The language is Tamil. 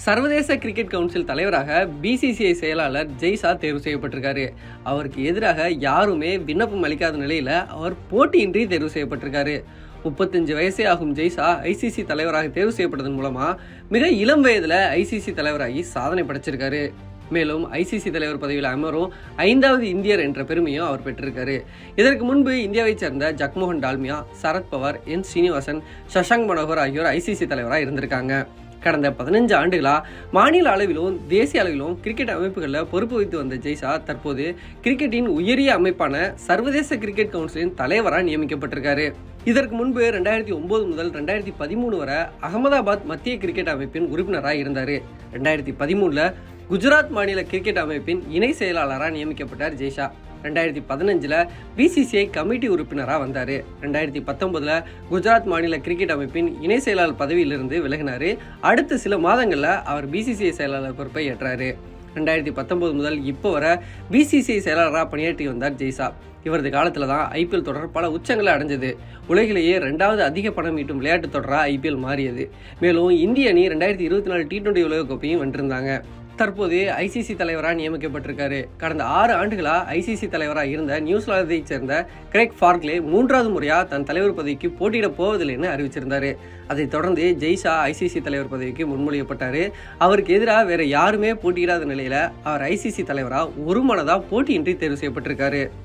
சர்வதேச கிரிக்கெட் கவுன்சில் தலைவராக பிசிசிஐ செயலாளர் ஜெய்ஷா தேர்வு செய்யப்பட்டிருக்காரு. அவருக்கு எதிராக யாருமே விண்ணப்பம் அளிக்காத நிலையில அவர் போட்டியின்றி தேர்வு செய்யப்பட்டிருக்காரு. 35 வயசே ஆகும் ஜெய்ஷா ஐசிசி தலைவராக தேர்வு செய்யப்பட்டதன் மூலமா மிக இளம் வயதுல ஐசிசி தலைவராகி சாதனை படைச்சிருக்காரு. மேலும் ஐசிசி தலைவர் பதவியில் அமரும் 5வது இந்தியர் என்ற பெருமையும் அவர் பெற்றிருக்காரு. இதற்கு முன்பு இந்தியாவைச் சேர்ந்த ஜக்மோகன் டால்மியா, சரத் பவார், என் ஸ்ரீனிவாசன், சஷாங்க் மனோகர் ஆகியோர் ஐசிசி தலைவராக இருந்திருக்காங்க. கடந்த 15 ஆண்டுகளா மாநில அளவிலும் தேசிய அளவிலும் கிரிக்கெட் அமைப்புகளில் பொறுப்பு வைத்து வந்த ஜெய்ஷா தற்போது கிரிக்கெட்டின் உயரிய அமைப்பான சர்வதேச கிரிக்கெட் கவுன்சிலின் தலைவராக நியமிக்கப்பட்டிருக்காரு. இதற்கு முன்பு 2009 முதல் 2013 வரை அகமதாபாத் மத்திய கிரிக்கெட் அமைப்பின் உறுப்பினராக இருந்தார். 2013 குஜராத் மாநில கிரிக்கெட் அமைப்பின் இணை செயலாளராக நியமிக்கப்பட்டார் ஜெய்ஷா. 2015 பிசிசிஐ கமிட்டி உறுப்பினராக வந்தார். 2019 குஜராத் மாநில கிரிக்கெட் அமைப்பின் இணை செயலாளர் பதவியிலிருந்து விலகினார். அடுத்த சில மாதங்களில் அவர் பிசிசிஐ செயலாளர் பொறுப்பை ஏற்றார். 2019 முதல் இப்போ வரை பிசிசிஐ செயலாளராக பணியாற்றி வந்தார் ஜெய்ஷா. இவரது காலத்தில் தான் ஐபிஎல் தொடர் பல உச்சங்களை அடைஞ்சது. உலகிலேயே 2வது அதிக பணம் ஈட்டும் விளையாட்டு தொடராக ஐபிஎல் மாறியது. மேலும் இந்திய அணி 2024 T20 உலகக்கோப்பையும் வென்றிருந்தாங்க. தற்போது ஐசிசி தலைவராக நியமிக்கப்பட்டிருக்காரு. கடந்த 6 ஆண்டுகளா ஐசிசி தலைவராக இருந்த நியூசிலாந்தை சேர்ந்த கிரெக் ஃபார்க்லே 3வது முறையாக தன் தலைவர் பதவிக்கு போட்டியிடப் போவதில்லைன்னு அறிவிச்சிருந்தாரு. அதைத் தொடர்ந்து ஜெய்ஷா ஐசிசி தலைவர் பதவிக்கு முன்மொழியப்பட்டார். அவருக்கு எதிராக வேற யாருமே போட்டியிடாத நிலையில அவர் ஐசிசி தலைவராக ஒருமனதாக போட்டியின்றி தேர்வு செய்யப்பட்டிருக்காரு.